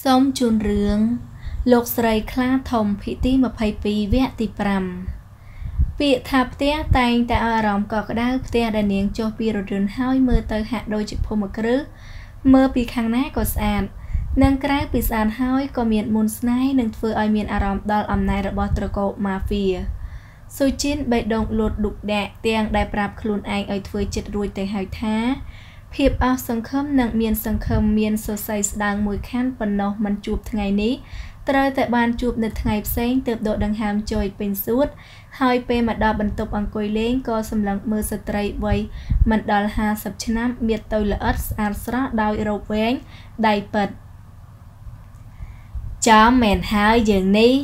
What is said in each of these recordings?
ส้มจูนเรืองโลกสไรคลาทมพิธีมาภัยปีเวติปรำปีทับเตี้ยแตงแต่อารมณ์ก็ได้เตี้ยดันเนียงโจปีรดุนห้อยมือเตยหักโดยจิตพมกรึเมื่อปีข้างหน้าก็สะอาดนังกลายปีสานห้อยก็มีมุนสไนนังเฟือไอมีอารมณ์ดอลอำนาจระบอบตระโกมาเฟียสุจินใบดงหลุดดุกแดะเตียงได้ปราบคลุนไอไอเฟือจิตรวยแต่หายท้าเพียบเอาสังคมนังเมียนสังคมเมียนโซไซส์ดังมวยขั้นปนนอมันจูบทั้งไงนี้ตราแต่บานจูบในทั้งไงเซ้งเติบโตดังหามจอยเป็นสุดหายไปมาดาบรรทบอังกอยเล้งก็สำลังมือสตรีไว้มันดอล50 ชนะเมียตัวละอัดอาร์สระดาวโรเวงได้เปิดจ้าแมนหายอย่างนี้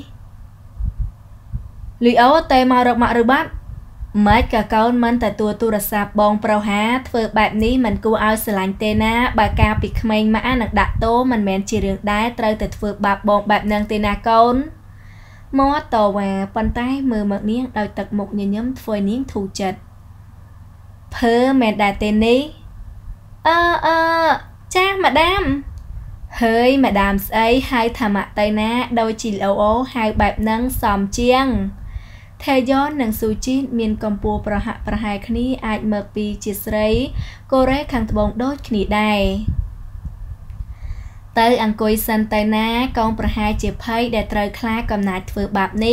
ลีโอเตมาหรือบัดไม่กะเกามันแต่ตัวตุรสาบองเปล่าหาเฟือแบบนี้มันกูเอาสลังเตนะบากาปิดเมงมาหนักดักโตมันแมนจีเรื่องได้เตยแต่เฟือบาบองแบบนางเตนะเกาลมอต่อว่าปันใต้มือหมกเนี้ยโดยตักหมกยืนย้ำเฟือนี้ถูกจัดเพอแมนดาเตนี้จ้ามาดามเฮ้ยมาดามไอ้ให้ธรรมะเตนะโดยจีโอให้แบบนั่งสอมเจียงเทย้อนหนังสูจิตมีนกำปูประหะประหายคณีอาจเมื่อปีจิตไรโกเรขังตบงโดดคณีได้เตยอังกุยสันไตนะกองประหายเจ็บไพ่แดดเตยคลากำนาดฝืแบบนี้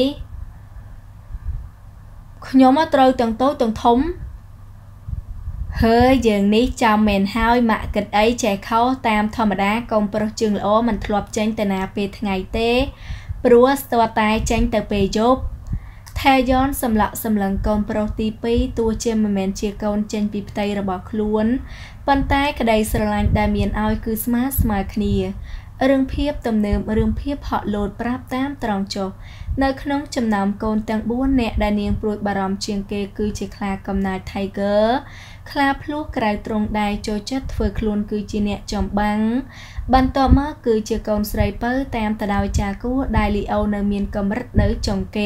ขยมมาเตยตรงโต๊ะตรงทมเฮ้ยอย่างนี้จำเมนห้อยมะกิดไอแจกเข้าตามธรรมดากองประจึงโอมันทลบเจงแต่นาเปทไงเต้ปรัวตัวตายเจงแต่เปยบแทย้อนสำลักสำลังกองโปรตีปีตัวเจมแมนเชียกอนเจนปีไตระบอกล้วนปันใต้กระไดสลังดามีนเอาคือสมาร์สมาคณีเรื่องเพียบตำเนิมเรื่องเพียบเหาะโหลดปราบตามตรองจบในขนมจำนำกอนตังบ้วนเนดาเนียงปลุกบารมเชียงเกคือเจคลากำนายไทเกอร์คลาพลูกไกรตรงใดโจจัดเฟือคลุนคือจีเนจอมบังบันต่อมาคือเจกอนสไลเปอร์ตามตะดาวจากูไดลีเอาเนมีนกำรัดเนื้อจงเก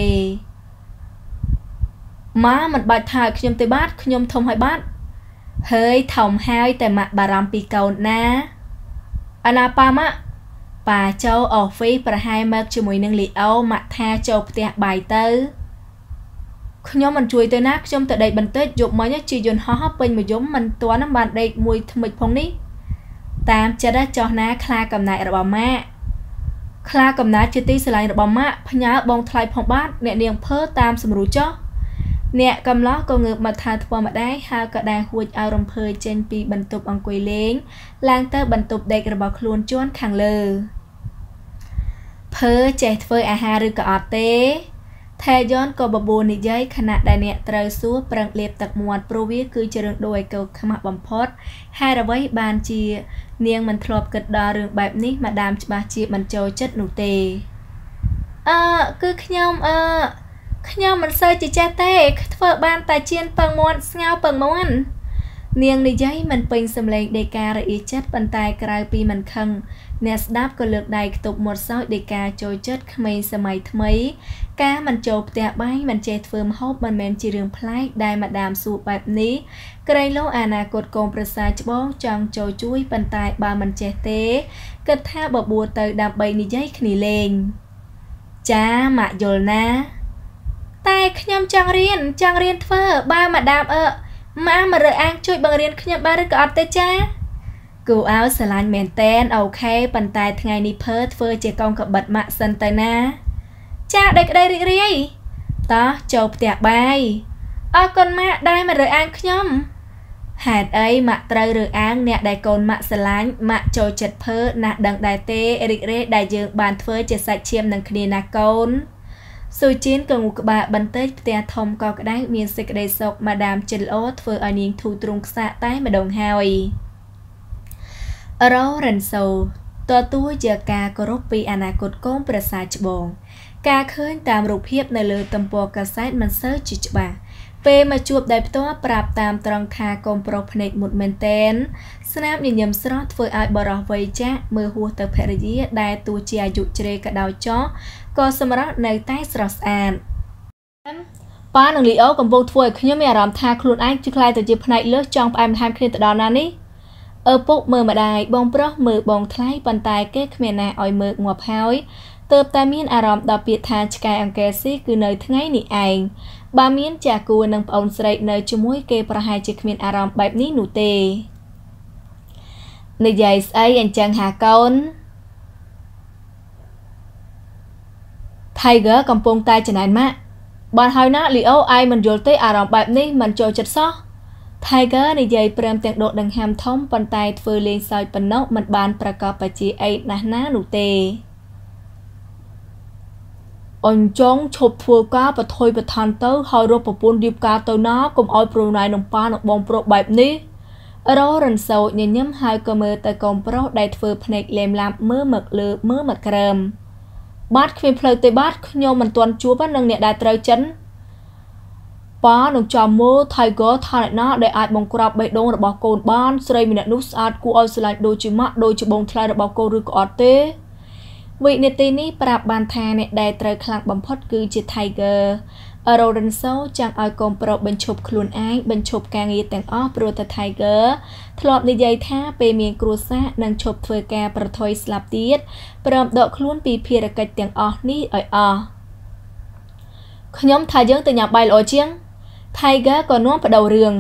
ม้ามันบาดถ่ายขยมเตบาดขยมทมหอยบาดเฮ้ยทอมหายแต่มาบารามปีเก่านะอนาปามะป่าเจ้าออกฟีประหายมากจมวยนึงลีเอามาแทเจ้าเตะใบเตอขยมมันช่วยเตนักขยมแต่ใดบันเตยยกมาเนี่ยจียนห่อเป็นมายมมันตัวน้ำบานใดมวยทมิพงนี้ตามจะได้จอนะคลากำนายระบามาคลากำนายจิตติสลายระบามาพญาบองทลายพองบ้านเนี่ยเนียงเพ้อตามสมรู้จ้อเนี่ยกำล้อก็เงือบมาทาทัวมาได้ฮากระดาหัวเอารำเพยเจนปีบรรทุบอังกุยเล้งลางเตอร์บรรทุบเด็กระบอกคลุนจ้วนขังเลยเพอเจตเฟยอาหารหรือกอเต้แทย้อนก็บบูนิยัยขณะใดเนี่ยเตยซัวปรังเล็บตักมวดโปรวิคือเจริญโดยเกลขมับบำพดให้ระไว้บานเจียเนียงมันทลบกระดาเรื่องแบบนี้มาดามบาเจียมันโจจัดหนูเตคือขยมขยมมันเซยจิเจเต้เฟือบานแต่เชียนปังมวนเงาปังมวนเนียงในใจมันเป็นสำเร็จเดการะอีจัดปันตายกลายปีมันคังเนสดับก็เลือกใดตกหมดซอยเดกาโจจัดขมสมัยทมัยกามันโจบแต่ใบมันเจตเฟิร์มฮอบมันแมนจีเรืองพลายได้มาดามสูบแบบนี้ไกลโลอนาคตกองประสาจบ้องจังโจจุ้ยปันตายบามันเจเต้กระท่าบบัวเตยดำใบในใจขนีเลงจ้ามาโยลนะตายขยมจังเรียนเฟอร์บ้ามาดามมาเรืออ้างช่วยบังเรียนขยมบ้าหรือก็อดเตจ้ากูเอาสลานแมนเต้นเอาแค่ปันตายทั้งไงนี่เพิร์ดเฟอร์เจกองกับบัดมาสันตนะจ้าได้ก็ได้เรียต่อจบเตียใบคนมาได้มาเรืออ้างขยมหาดไอมาเตยเรืออ้างเนี่ยได้กนมาสลานมาโจจัดเพิร์ดนักดังได้เต้ริเรได้เยืองบานเฟอร์เจสักเชียมนังคดีนักกนสูจินกับงูกบะบันเตยเตียทอมก็ได้มีสิกได้ศกมาดามจิลโอเฟอร์อันยิงทูตรงสะใต้มาดงฮาวเราเรนโซตัวเจอกากรบปีอนาคตก้มประสาจบงกาเคยตามรูปเพียบในเลยตำปอกระไซมันเซอร์จิจบะเปมาจูบได้ตัวปราบตามตรังคากรมโปรพเนกหมดเมนเทนสนามยิงยำสรอดเฟอร์ไอบรอไวจ้าเมื่อหัวตะเพรยีได้ตัวเจียยุเจเรกระดาวจ้อก็สมรในใต้สรสแอนป้าหนังลีโอกับวงถวยขยมมีอารมณ์ทาครูนไอจุคลายแต่จีบในเลือกจองไปทำคลิปตอนนั้นนี่ពុកមើលម្ដាយបងប្រុសមើលបងថ្លៃប៉ុន្តែគេគ្មានណាឲ្យមើលងាប់ហើយទើបតែមានអារម្មណ៍ដល់ពាក្យថាឆ្កែអង្គែស៊ីគឺនៅថ្ងៃនេះឯងបើមានចាស់គួរនិងប្អូនស្រីនៅជាមួយគេប្រហែលជាគ្មានអារម្មណ៍បែបនេះនោះទេនិយាយស្អីអញ្ចឹងហាកូន Tiger កំពុងតែចំណាយម៉ាក់បានហើយណា Leo ឯងមិនយល់ទេអារម្មណ៍បែបនេះមិនចូលចិត្តសោះ Tiger និយាយព្រមទាំងដកដង្ហើមធំប៉ុន្តែធ្វើលេងសើចប៉ុណ្ណោះមិនបានប្រកបបជាអីណាស់ណានោះទេអញ្ចឹងឈប់ធ្វើការបថុយបឋានទៅហើយរកប្រពន្ធរៀបការទៅណាកុំឲ្យប្រណៃនឹងប៉ានឹងបងប្រុសបែបនេះររនសោញញឹមហើយក៏មើលទៅកូនប្រុសដែលធ្វើភ្នែកលែមឡាប់មើលមកលើមើលមកក្រែមបាទគ្មានផ្លូវទេបាទខ្ញុំមិនទាន់ជួបនឹងអ្នកដែលត្រូវចិនប៉ានឹងចាំមើល Tiger ថាអ្នកណាដែលអាចបង្ក្រាបបេះដូងរបស់កូនបានស្រីម្នាក់នោះស្អាតគួរឲ្យស្រឡាញ់ដូចជាម៉ាក់ដូចជាបងថ្លៃរបស់កូនឬក៏អត់ទេវិនាទីនេះប្រាប់បានថាអ្នកដែលត្រូវខ្លាំងបំផុតគឺជា Tiger Lorenzo ចង់ឲ្យកូនប្រុសបញ្ឈប់ខ្លួនឯងបញ្ឈប់ការងារទាំងអស់ព្រោះតែ Tiger ធ្លាប់និយាយថាពេលមានគ្រួសារនឹងឈប់ធ្វើការប្រថុយស្លាប់ទៀតព្រមដកខ្លួនពីភារកិច្ចទាំងអស់នេះឲ្យអស់ខ្ញុំថាយើងទៅញ៉ាំបាយល្អជាង Tiger ក៏នាំបដូររឿង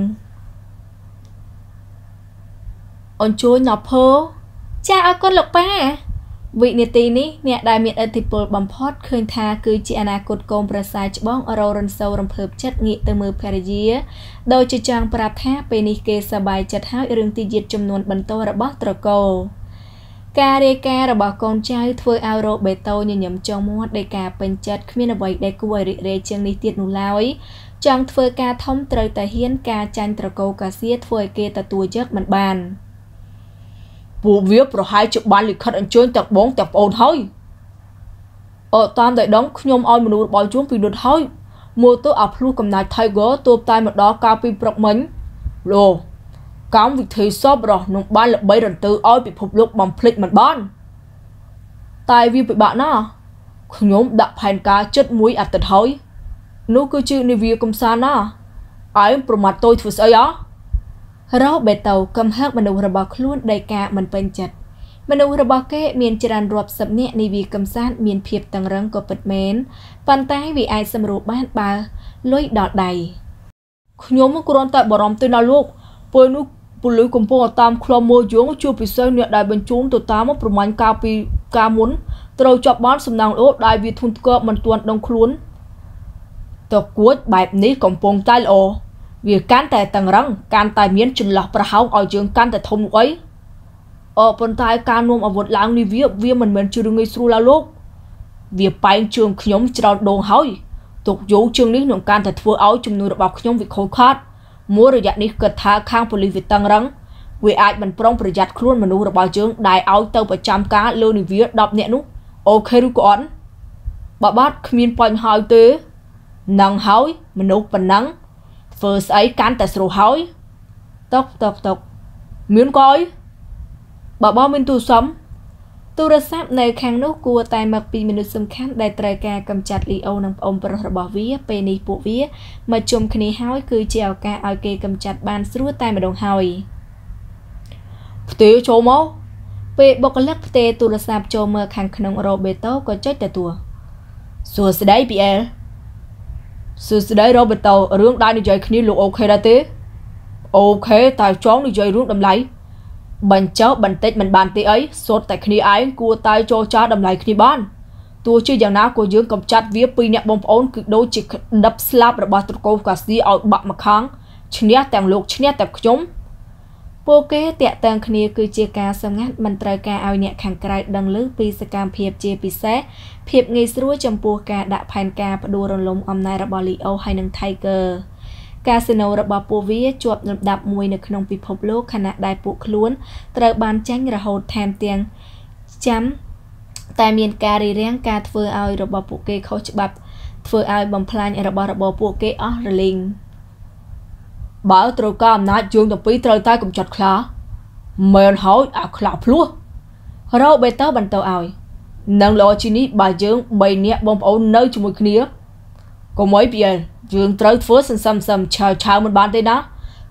អញ្ជើញណាភើចាអរគុណលោកប៉ាវិនាទីនេះអ្នកដែលមានឥទ្ធិពលបំផុតឃើញថាគឺជាអនាគតកូនប្រសាច្បងររនសូរំភើបចិត្តងាកទៅមើលភរិយាដោយជាចង់ប្រាប់ថាពេលនេះគេសប្បាយចិត្តហើយរឿងទីយាតចំនួនបន្តរបស់ត្រកូលការរាយការណ៍របស់កូនចៅធ្វើឲ្យរ៉ូបេតូញញឹមចង់មាត់ដោយការពេញចិត្តគ្មានអ្វីដែលគួរឲ្យរីករាយជាងនេះទៀតនោះឡើយចង់ធ្វើការធំត្រូវតែហ៊ានការចាញ់ត្រកូលកាសៀធ្វើឲ្យគេទទួលយកមិនបានពួកវាប្រហែលជាបានលិខិតអញ្ជើញទាំងបងទាំងប្អូនហើយតាមតែដងខ្ញុំឲ្យមនុស្សរបស់ជួងពីនុតហើយមើលទៅអាភ្លោះកំណាច Tiger ទើបតែមកដល់កាលពីព្រឹកមិញលោកម្មវិធីសពរស់នឹងបានល្បីរន្ទើឲ្យពិភពលោកបំភ្លេចមិនបានតែវាពិបាកណាស់ខ្ញុំដាក់ផែនការចិត្តមួយអាទិត្យហើយនោះគឺជានាវាកំសាន្តណាឯងប្រមាថតូចធ្វើស្អីរ៉ូបេតូកំហឹកមនុស្សរបស់ខ្លួនដោយការមិនពេញចិត្តមនុស្សរបស់គេមានច្រើនរាប់សិបនាក់នាវាកំសាន្តមានភាពតឹងរឹងក៏ពិតមែនប៉ុន្តែវាអាចសម្រួលបានបើលុយដល់ដៃខ្ញុំគ្រាន់តែបារម្ភទៅណាលោកពេលនោះពលិសកំពុងតាមខ្លំមើលយើងជួបពិសេសអ្នកដែលបញ្ជូនទៅតាមប្រមាញ់ការពីការមុនត្រូវចាប់បានសំណាងល្អដែលវាធុនធ្ងរមិនទាន់ដឹងខ្លួនតើគួចបែបនេះកំពុងតែល្អវាកាន់តែតឹងរឹងកាន់តែមានចន្លោះប្រហោងឲ្យយើងកាន់តែធំអីប៉ុន្តែការនាំអាវុធឡើងនេះវាមិនមែនជារឿងងាយស្រួលឡើយលោកវាបែងជើងខ្ញុំច្រើនដងហើយទុកយូរជាងនេះនឹងកាន់តែធ្វើឲ្យជំនួយរបស់ខ្ញុំវាខូចខាតមួយរយៈនេះគិតថាខាងប៉ូលីសវាតឹងរឹងវាអាចមិនប្រុងប្រយ័ត្នខ្លួនមនុស្សរបស់យើងដែលឲ្យទៅប្រចាំការលើនាវា10នាក់នោះអូខេឬក៏អត់បើបាទគ្មានបញ្ហាទេនឹងហើយមនុស្សប៉ុណ្ណឹងធ្វើស្អីកាន់តែស្រួលហើយតុកមានកយបើមានទូរស័ព្ទនៅខាងនោះគួរតែមកពីមនុស្សសំខាន់ដែលត្រូវការកម្ចាត់លីអូនិងប្អូនប្រុសរបស់វាពេលនេះពួកវាមកជុំគ្នាហើយគឺជាឱកាសឲ្យគេកម្ចាត់បានស្រួលតែម្ដងហើយផ្ទេចូលមកពេលបុគ្គលិកផ្ទេទូរស័ព្ទចូលមើលខាងក្នុងរ៉ូបេតូក៏ចុចទទួលសួស្ដីពីអែលសួស្ដីរ៉ូបេតូរឿងដែលនិយាយគ្នាលោកអូខេដែរទេអូខេតែចង់និយាយរឿងតម្លៃបញ្ចុះបន្តិចមិនបានទេអីសុទ្ធតែគ្នាឯងគួរតែចូលចាតម្លៃគ្នាបានទោះជាយ៉ាងណាក៏យើងកំចាត់វាពីអ្នកបងប្អូនគឺដូចជាដិបស្លាប់របស់ត្រកូលកាស៊ីឲ្យបាក់ម្ខាងឈ្នះទាំងលោកឈ្នះទាំងខ្ញុំពួកគេតាក់ទងគ្នាគឺជាការសម្ងាត់មិនត្រូវការឲ្យអ្នកខាងក្រៅដឹងឮពីសកម្មភាពជាពិសេសភាពងាយស្រួលចំពោះការដាក់ផែនការផ្ដួលរំលំអំណាចរបស់ Leo ហើយនិង Tiger កាស៊ីណូរបស់ពួកវាជាប់លំដាប់មួយនៅក្នុងពិភពលោកខណៈដែលពួកខ្លួនត្រូវបានចាញ់រហូតថែមទាំងចាំតែមានការរារាំងការធ្វើឲ្យរបស់ពួកគេខុសច្បាប់ធ្វើឲ្យបំផ្លាញរបស់របរពួកគេអស់រលីងបើត្រូវការអំណាចយើងទាំងពីរត្រូវតែកម្ចាត់ខ្លាមែនហើយអាខ្លាភ្លោះរ៉ូបេតូបន្តឲ្យនឹងល្អជាងនេះបើយើង3នាក់បងប្អូននៅជាមួយគ្នាកុំអីពីយើងត្រូវធ្វើសន្សំឆើមិនបានទេណា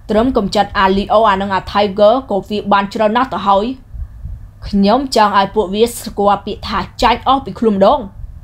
Trâm cầm chặt Alio à nâng Tiger cổ việc bàn cho nó tỏ hỏi nhóm chàng ai bộ viết qua bị thả chạy ốc bị khung đông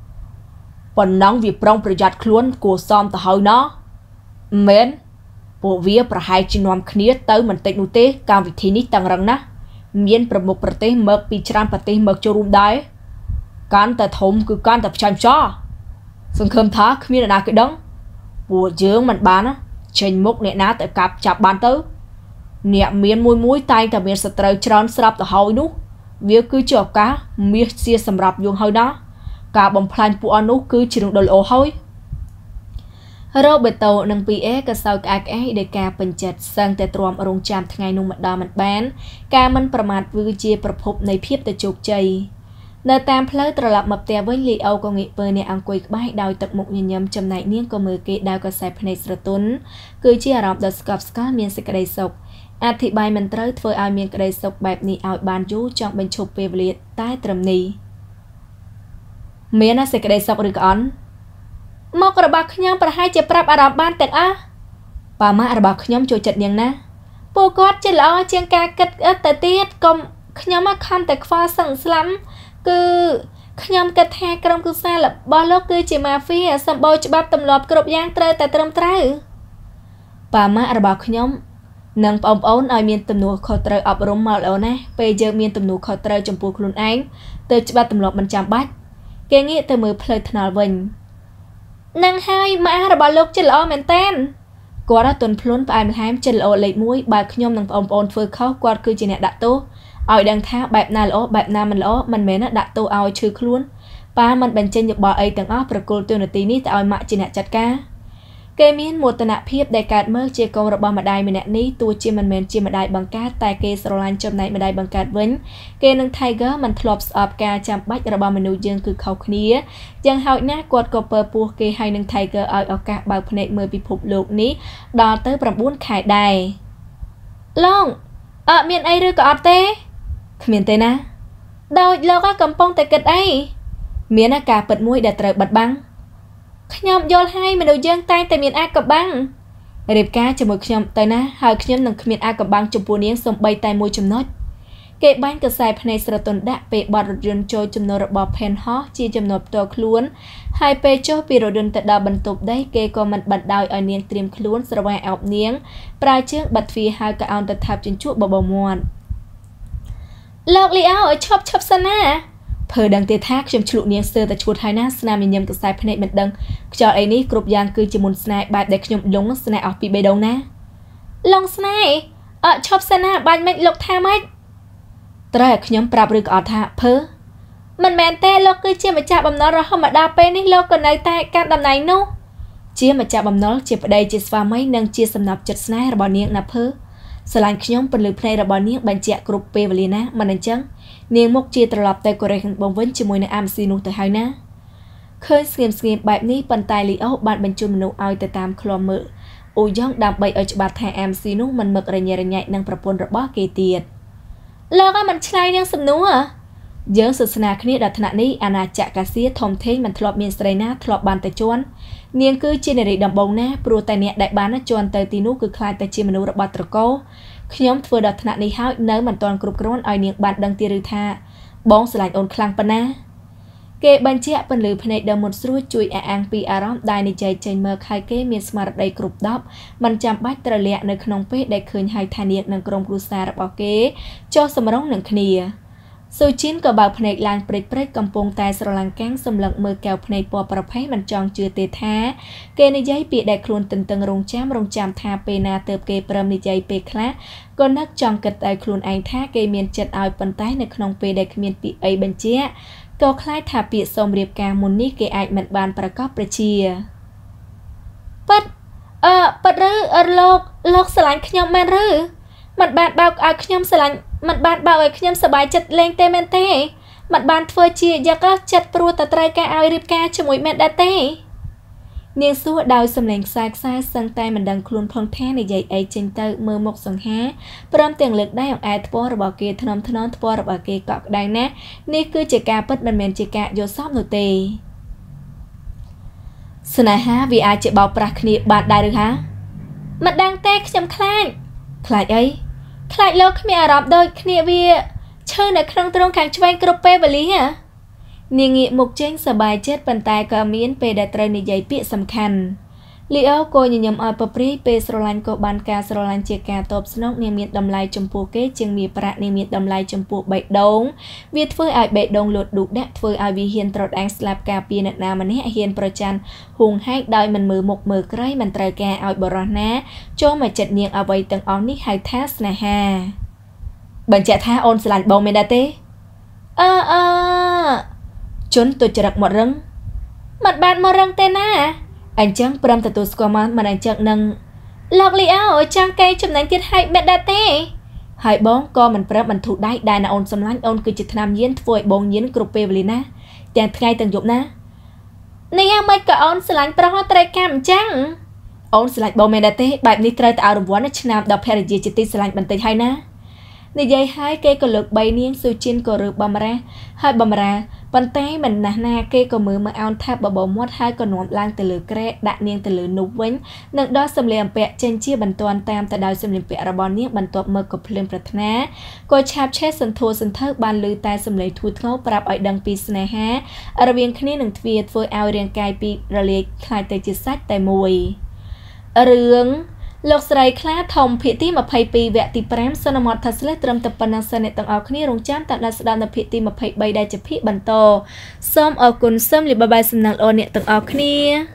còn nóng việc prong project luôn của xóm tỏ hỏi nó mến bộ viết và hai chị nòm khía tới mình tịch nụ tế càng vị thi ní tăng răng ná miên bà một bà tế mực bị tràn bà tế mực cho rùm đáy can ta thông cứ can tập chăm cho sân khâm thác miên là nào cái đấng bộ dưỡng mình bán á trên mốc nẹ ná tại cặp chạp bán tới nẹ miên mũi tay ta miên sạch trời tròn sạp tỏ hỏi nú việc cứ cho cá miên xia xâm rạp dùng hơi đó cả bóng plan phụ anh nú cứ chỉ đừng đồ lỗ hơi rô bê tàu nâng bì ế cơ sao cả cái để cả bình chật sang tệ tròm ở rung chạm ngày nung mặt đỏ mặt bán cả mìnhប្រមាថវឺជាប្រភពនៃភាពទៅជោគជ័យនៅតាមផ្លូវត្រឡប់មកផ្ទះវិញលីអូក៏ងាកមើលអ្នកអង្គុយក្បែរដោយទឹកមុខញញឹមចំណែកនាងក៏មើលគេដោយកសែភ្នែកស្រទន់គឺជាអារម្មណ៍ដ៏ស្កប់ស្កល់មានសេចក្តីសុខអធិប្បាយមិនត្រូវធ្វើឲ្យមានក្តីសុខបែបនេះឲ្យបានយូរចង់បញ្ឈប់ពេលវេលាតែត្រឹមនេះមានសេចក្តីសុខឬក៏អន់មករបស់ខ្ញុំប្រហែលជាប្រាប់អារម្មណ៍បានទាំងអស់ប៉ាម៉ាក់របស់ខ្ញុំចូលចិត្តយ៉ាងណាពួកគាត់ជាល្អជាងការគិតទៅទៀតកុំខ្ញុំមកខំតែខ្វល់សឹងស្លាំគឺខ្ញុំគិតថាក្រុមគ្រួសាររបស់លោកគឺជាម៉ាហ្វៀសម្បូរច្បាប់ទម្លាប់គ្រប់យ៉ាងត្រូវតែត្រឹមត្រូវប៉ាម៉ាក់របស់ខ្ញុំនិងបងប្អូនឲ្យមានទំនួលខុសត្រូវអប់រំមកល្អណាស់ពេលយើងមានទំនួលខុសត្រូវចំពោះខ្លួនឯងទៅច្បាប់ទម្លាប់មិនចាំបាច់គេងាកទៅមើលផ្លូវថ្នល់វិញនឹងហើយម៉ាក់របស់លោកជាល្អមែនតើគាត់ទន់ភ្លន់ផ្អែមល្ហែមចិត្តល្អលេខ1បើខ្ញុំនិងបងប្អូនធ្វើខុសគាត់គឺជាអ្នកដាក់ទោសឲ្យដឹងថាបែបណាល្អបែបណាមិនល្អមិនមែនដាក់ទោសឲ្យឈឺខ្លួនប៉ាមិនបញ្ចេញយោបល់អីទាំងអស់ប្រគល់ទូនាទីនេះទៅឲ្យម៉ាក់ជាអ្នកចាត់ការគេមានមោទនភាពដែលកើតមកជាកូនរបស់ម្ដាយម្នាក់នេះទោះជាមិនមែនជាម្ដាយបង្កើតតែគេស្រឡាញ់ចំណែកម្ដាយបង្កើតវិញគេនឹង Tiger មិនធ្លាប់ស្អប់ការចាំបាច់របស់មនុស្សយើងគឺខុសគ្នាយ៉ាងហោចណាស់គាត់ក៏ពើពោះគេឲ្យនឹង Tiger ឲ្យឱកាសបើកភ្នែកមើលពិភពលោកនេះដល់ទៅ9ខែដែរឡងមានអីឬក៏អត់ទេគ្មានទេណាដោយលោកកំពុងតែគិតអីមានការពិតមួយដែលត្រូវបិទបាំងខ្ញុំយល់ហើយមនុស្សយើងតែងតែមានអាកំបាំងរៀបការជាមួយខ្ញុំទៅណាហើយខ្ញុំនឹងគ្មានអាកំបាំងចំពោះនាងសំបីតែមួយចំណុចគេបាញ់កសែភ្នែកស្រទន់ដាក់ពេលបត់រថយន្តចូលចំណុចរបស់ Penhouse ជាចំណុចផ្ទាល់ខ្លួនហើយពេលចុះពីរថយន្តទៅដល់បន្ទប់ដីគេក៏មិនបិទដោយឲ្យនាងត្រៀមខ្លួនស្រវែងអោបនាងប្រើជើងបិទទ្វារហើយក៏អោនទៅថាបជញ្ជក់បបោមាត់លោកលីអូឲ្យឈប់សិនណាភើដឹងទេថាខ្ញុំឆ្លុកនាងស្ទើរតែឈួតហើយណាស្នាមញញឹមកសែភ្នែកមិនដឹងខ្យល់អីនេះគ្រប់យ៉ាងគឺជាមុនស្នេហ៍បែបដែលខ្ញុំលងស្នេហ៍អស់ពីបេះដូងណាលងស្នេហ៍ឈប់សិនណាបាញ់មិនលោកថាម៉េចត្រូវឲ្យខ្ញុំប្រាប់ឬក៏អត់ថាភើមិនមែនទេលោកគឺជាម្ចាស់បំណុលរហូតមកដល់ពេលនេះលោកក៏នៅតែកាន់តំណែងនោះជាម្ចាស់បំណុលជាប្តីជាស្វាមីនិងជាសំណាប់ចិត្តស្នេហ៍របស់នាងណាភើស្រឡាញ់ខ្ញុំពន្លឺភ្នែករបស់នាងបញ្ជាក់គ្រប់ពេលវេលាណាមិនអញ្ចឹងនាងមុខជាត្រឡប់ទៅកូរ៉េខាងត្បូងវិញជាមួយនឹងអាមស៊ីនោះទៅហើយណាឃើញស្ងៀមបែបនេះប៉ុន្តែលីអូបានបញ្ជូនមនុស្សឲ្យទៅតាមឃ្លាំមើលអូយ៉ងដើម្បីឲ្យច្បាស់ថាអាមស៊ីនោះមិនមករញ៉េរញ៉ៃនឹងប្រពន្ធរបស់គេទៀតលោកមិនឆ្លើយនឹងសំណួរយើងសន្ទនាគ្នាដល់ថ្នាក់នេះអាណាចក្រកាសៀធំធេងមិនធ្លាប់មានស្រីណាធ្លាប់បានទៅជន់នាងគឺជានារីដំបងណាព្រោះតែអ្នកដែលបានជន់ទៅទីនោះគឺខ្លាចតែជាមនុស្សរបស់ត្រកូលខ្ញុំធ្វើដល់ថ្នាក់នេះហើយនៅមិនទាន់គ្រប់គ្រាន់ឲ្យនាងបានដឹងទីឬថាបងស្រឡាញ់អូនខ្លាំងប៉ុណ្ណាគេបញ្ជាក់ពន្លឺភ្នែកដ៏មុតស្រួចជួយអះអាងពីអារម្មណ៍ដែលនិយាយចេញមកឲ្យគេមានស្មារតីគ្រប់10មិនចាំបាច់ត្រលាក់នៅក្នុងពេលដែលឃើញហើយថានាងនិងក្រុមគ្រួសាររបស់គេចុះសម្រុងនឹងគ្នាស៊ូជីនក៏បើកភ្នែកឡើងព្រិចកំពុងតែស្រឡាំងកាំងសម្លឹងមើលកែវភ្នែកពណ៌ប្រផេះមិនចង់ជឿទេថាគេនិយាយពាក្យដែលខ្លួនទន្ទឹងរង់ចាំថាពេលណាទៅគេព្រមនិយាយពេលខ្លះក៏នឹកចង់គិតឲ្យខ្លួនឯងថាគេមានចិត្តឲ្យប៉ុន្តែនៅក្នុងពេលដែលគ្មានពាក្យអីបញ្ជាក់ក៏ខ្លាចថាពាក្យសូមរៀបការមុននេះគេអាចមិនបានប្រកបប្រជាប៉ិតឬលោកស្រឡាញ់ខ្ញុំមែនឬមិនបានបើកឲ្យខ្ញុំស្រឡាញ់មិនបានបើកឲ្យខ្ញុំសប្បាយចិត្តលេងទេមែនទេមិនបានធ្វើជាយកចិត្តព្រោះតែត្រូវការឲ្យរៀបការជាមួយមែនដែរទេនាងសួរដោយសំឡេងខ្សែសឹងតែមិនដឹងខ្លួនផងថានិយាយអីចេញទៅមើលមុខសង្ហាព្រមទាំងលើកដៃអង្អែលថ្ពាល់របស់គេថ្នមថ្ពាល់របស់គេកក់ក្ដៅណាស់នេះគឺជាការពិតមិនមែនជាការយកសពនោះទេស្នេហាវាអាចជាបោកប្រាស់គ្នាបានដែរឬហាមិនដឹងទេខ្ញុំខ្លាចខ្លាចអីខ្លាចលោកគ្មានអារម្មណ៍ដូចគ្នាវាឈើនៅក្នុងទ្រង់ខាងឆ្វេងគ្រប់ពេលវេលានាងងាកមុខចេញសប្បាយចិត្តប៉ុន្តែក៏មានពេលដែលត្រូវនិយាយពាក្យសំខាន់លីអូក៏ញញឹមឲ្យប្រព្រាយពេលស្រឡាញ់ក៏បានការស្រឡាញ់ជាការតបស្នងនាងមានតម្លៃចំពោះគេជាងមាសប្រាក់នាងមានតម្លៃចំពោះបេះដូងវាធ្វើឲ្យបេះដូងលូតឌូកដាក់ធ្វើឲ្យវាហ៊ានត្រដាងស្លាប់ការពារអ្នកណាម្នាក់ហ៊ានប្រច័ណ្ឌហួងហែកដោយមិនមើលមុខមើលក្រៃមិនត្រូវការឲ្យបរោះណាចូលមកចិត្តនាងអ្វីទាំងអស់នេះហៅថាស្នេហាបញ្ជាក់ថាអូនស្រឡាញ់បងមែនដែរទេជន់ទុច្ចរិតមាត់រឹងមាត់បាតមករឹងទេណាអញ្ចឹងព្រមទទួលស្គាល់មកមិនអញ្ចឹងនឹងលោកលីអូចង់កេចំណេញទៀតឲ្យមិនដែរទេហើយបងក៏មិនព្រមបន្ធូរដៃដែលណាអូនសម្លាញ់អូនគឺជាថ្នាំញៀនធ្វើឲ្យបងញៀនគ្រប់ពេលវេលាណាទាំងថ្ងៃទាំងយប់ណានេះយ៉ាងម៉េចក៏អូនស្រឡាញ់ប្រុសត្រូវកម្មអញ្ចឹងអូនស្រឡាញ់បងមែនដែរទេបែបនេះត្រូវទៅឲ្យរង្វាន់ឆ្នាំដល់ភរិយាជាទីស្រឡាញ់បន្តិចហើយណានិយាយហើយគេក៏លើក3នាងស៊ូជីនក៏រើបំរាហើយបំរាប៉ុន្តែមិនណាស់ណាគេក៏មើលមកអោនថាបបោមាត់ហើយក៏នាំឡើងទៅលើក្រែដាក់នាងទៅលើនោះវិញនឹងដោះសម្លៀកបំពាក់ចេញជាបន្ទាន់តាមទៅដោយសម្លៀកបំពាក់របស់នាងបន្ទាប់មកក៏ភ្លៀងប្រាថ្នាក៏ឆាបឆេះសន្ធោសន្ធើបានលឺតែសម្លេងធូរធ្ងរប្រាប់ឲ្យដឹងពីស្នេហារវាងគ្នានឹងទ្វារធ្វើឲ្យរាងកាយពីរលាយคล้ายទៅជាសាច់តែមួយរឿងលោកស្រីខ្លាធំភាគទី22វគ្គទី5សន្មតថាស្លេះត្រឹមតែប៉ុណ្ណឹងសិនអ្នកទាំងអស់គ្នារងចាំតាមដានស្ដាប់នៅភាគទី23ដែលជាភាគបន្តសូមអរគុណសូមលាបាយសំណាងល្អអ្នកទាំងអស់គ្នា